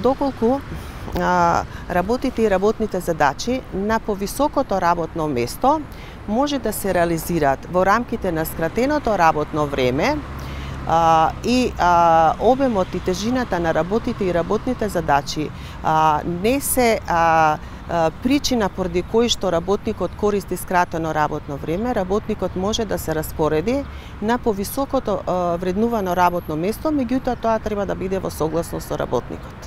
доколку работите и работните задачи на повисокото работно место може да се реализираат во рамките на скратеното работно време и обемот и тежината на работите и работните задачи не се причина поради кој што работникот користи скратено работно време, работникот може да се распореди на повисокото вреднувано работно место, меѓутоа тоа треба да биде во согласност со работникот.